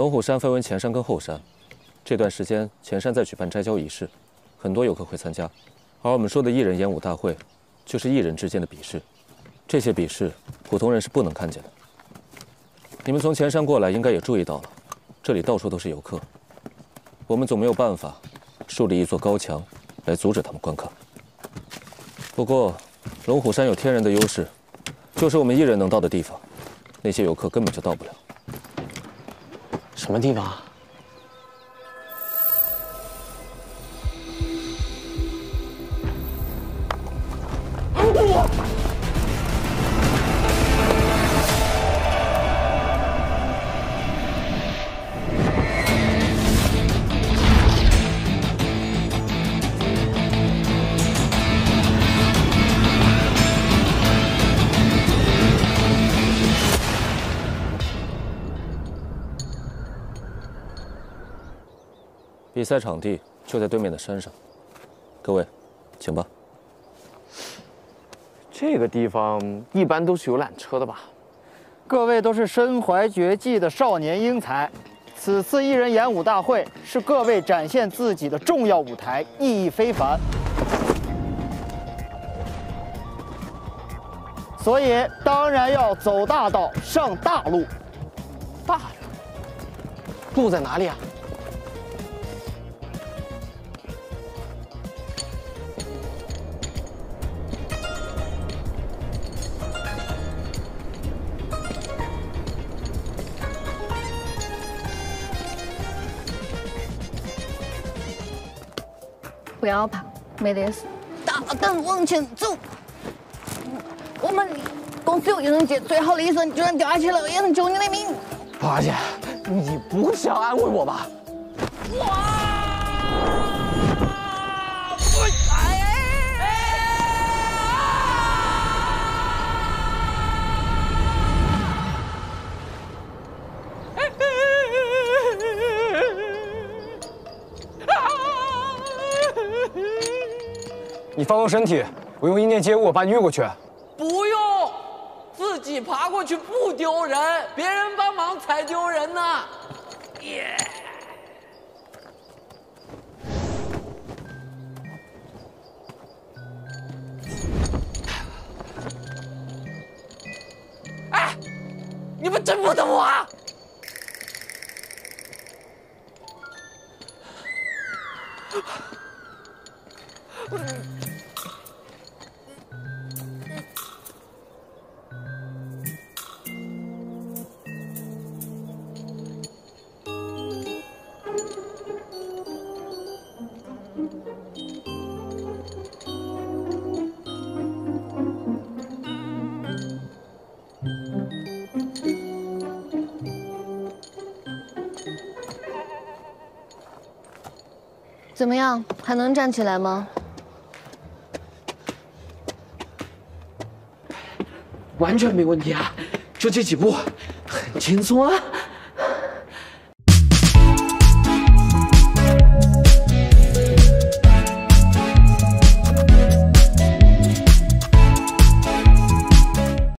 龙虎山分为前山跟后山，这段时间前山在举办斋交仪式，很多游客会参加。而我们说的艺人演武大会，就是艺人之间的比试，这些比试普通人是不能看见的。你们从前山过来，应该也注意到了，这里到处都是游客，我们总没有办法树立一座高墙来阻止他们观看。不过，龙虎山有天然的优势，就是我们艺人能到的地方，那些游客根本就到不了。 什么地方啊？ 比赛场地就在对面的山上，各位，请吧。 这个地方一般都是有缆车的吧？ 各位都是身怀绝技的少年英才，此次艺人演武大会是各位展现自己的重要舞台，意义非凡。所以当然要走大道，上大路。 大路？路在哪里啊？ 不要怕，没得事，大胆往前走。我们公司有艺人节，最好的医生居然掉下去了，也能救你的命。 花姐，你不会是要安慰我吧？ 你放松身体，我用意念接物把你运过去。 不用，自己爬过去不丢人，别人帮忙才丢人呢。耶！哎，你们真不等我啊！ 怎么样，还能站起来吗？ 完全没问题啊，就这几步，很轻松啊。